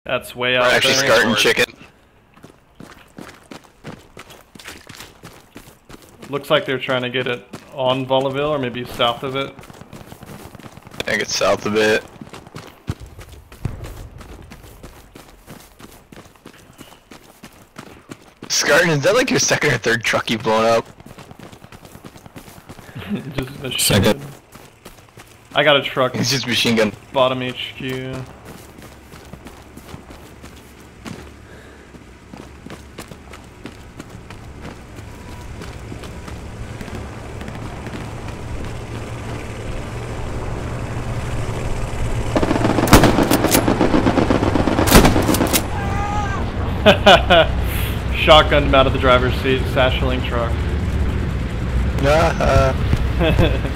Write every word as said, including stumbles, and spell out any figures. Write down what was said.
That's way We're out actually there. scarting chicken. Looks like they're trying to get it on Vollaville, or maybe south of it. I think it's south of it. Scarton, is that like your second or third truck you've blown up? Just a Second. shit. I got a truck. It's just machine gun. Bottom H Q. Shotgun him out of the driver's seat, satcheling truck. Nah, uh.